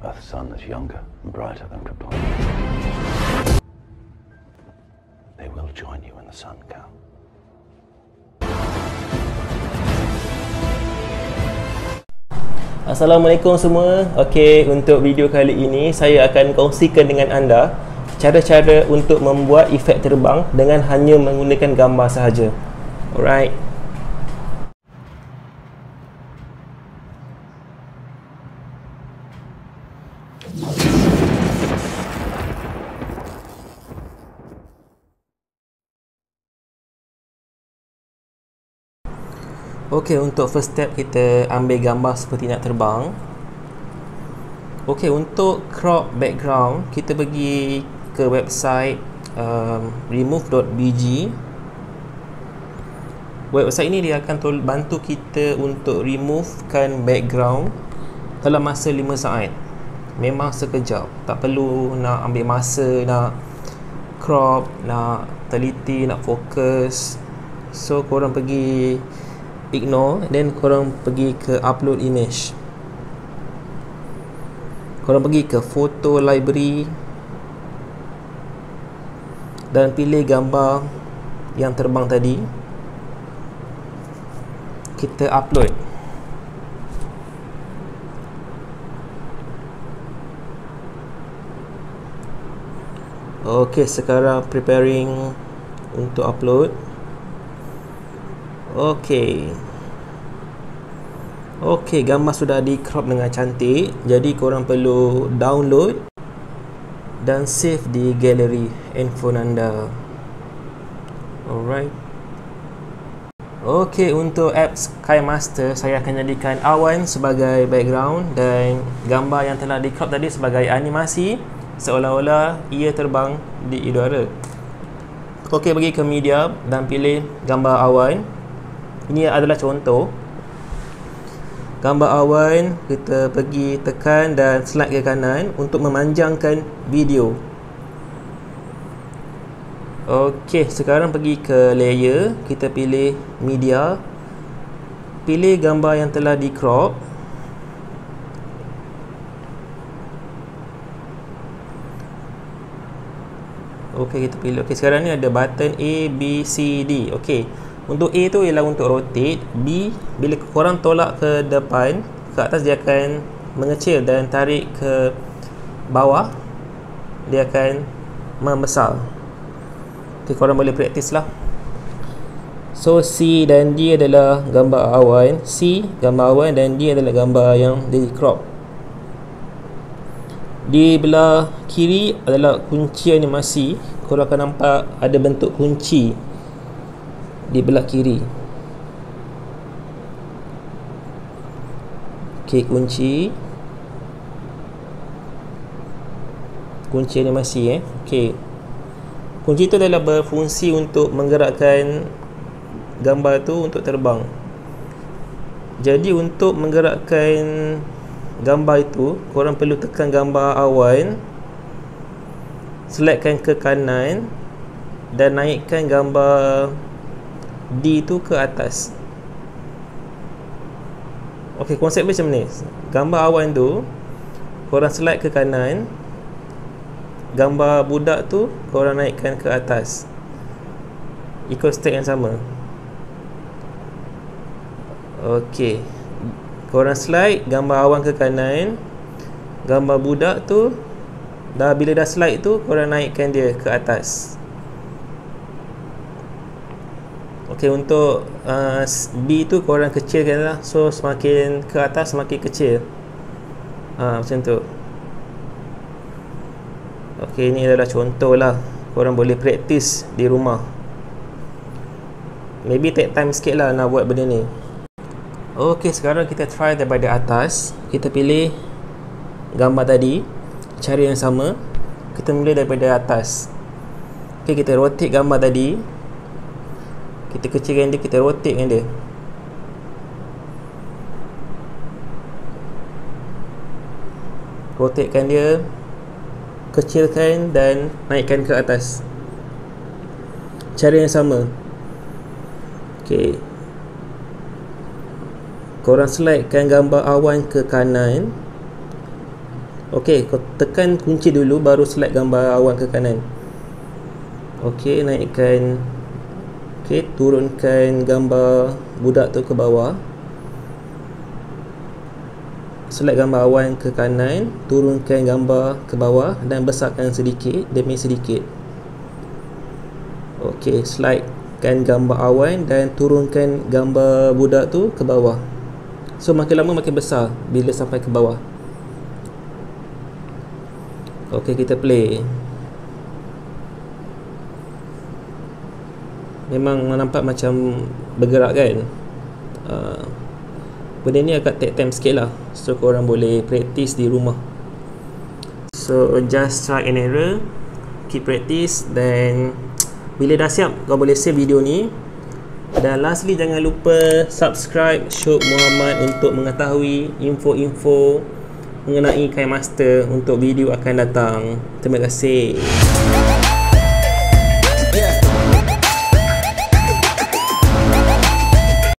Earth's sun is younger and brighter than Krypton. They will join you in the sun, Cal. Assalamualaikum semua. Okey, untuk video kali ini saya akan kongsikan dengan anda cara-cara untuk membuat efek terbang dengan hanya menggunakan gambar sahaja. Alright. Okey, untuk first step kita ambil gambar seperti nak terbang. Okey, untuk crop background kita pergi ke website remove.bg. Website ini dia akan bantu kita untuk removekan background dalam masa 5 saat. Memang sekejap, tak perlu nak ambil masa nak crop, nak teliti, nak fokus. So korang pergi ignore, then korang pergi ke upload image. Korang pergi ke photo library dan pilih gambar yang terbang tadi. Kita upload. Ok, sekarang preparing untuk upload. Okey, gambar sudah di crop dengan cantik. Jadi korang perlu download dan save di galeri handphone anda. Alright. Okey, untuk apps KineMaster saya akan jadikan awan sebagai background dan gambar yang telah di crop tadi sebagai animasi seolah-olah ia terbang di udara. Okey, pergi ke media dan pilih gambar awan. Ini adalah contoh gambar awan. Kita pergi tekan dan slide ke kanan untuk memanjangkan video. Okey, sekarang pergi ke layer. Kita pilih media. Pilih gambar yang telah di crop. Okey, kita pilih. Okey, sekarang ni ada button A, B, C, D. Okey, untuk A tu ialah untuk rotate. B, bila korang tolak ke depan, ke atas, dia akan mengecil, dan tarik ke bawah dia akan membesar. Okay, korang boleh praktis lah. So C dan D adalah gambar awan. C gambar awan dan D adalah gambar yang di crop. Di belah kiri adalah kunci animasi. Korang akan nampak ada bentuk kunci di belah kiri. Okey, kunci animasi Okey. Kunci itu adalah berfungsi untuk menggerakkan gambar tu untuk terbang. Jadi untuk menggerakkan gambar itu, korang perlu tekan gambar awan, selectkan ke kanan dan naikkan gambar D tu ke atas. Okey, konsep macam ni. Gambar awan tu korang slide ke kanan, gambar budak tu korang naikkan ke atas. Ikut step yang sama. Okey, korang slide gambar awan ke kanan, gambar budak tu bila dah slide tu korang naikkan dia ke atas. Okey, untuk B tu korang kecilkan lah. So semakin ke atas semakin kecil. Macam tu. Okey, ini adalah contoh lah. Korang boleh praktis di rumah. Maybe take time sikit lah nak buat benda ni. Okey, sekarang kita try daripada atas. Kita pilih gambar tadi, cara yang sama. Kita mula daripada atas. Okey, kita rotate gambar tadi. Kita kecilkan dia, kita rotatekan dia. Rotatekan dia, kecilkan dan naikkan ke atas. Cara yang sama. Okey. Korang slidekan gambar awan ke kanan. Okey, kau tekan kunci dulu baru select gambar awan ke kanan. Okey, naikkan. Okey, turunkan gambar budak tu ke bawah. Select gambar awan ke kanan, turunkan gambar ke bawah dan besarkan sedikit demi sedikit. Okey, slidekan gambar awan dan turunkan gambar budak tu ke bawah. So makin lama makin besar bila sampai ke bawah. Okey, kita play. Memang nampak macam bergerak kan. Benda ni agak take time sikit lah, so korang boleh practice di rumah. So just try and error, keep practice, dan bila dah siap kau boleh save video ni. Dan lastly, jangan lupa subscribe Syuk Muhammad untuk mengetahui info-info mengenai KineMaster untuk video akan datang. Terima kasih.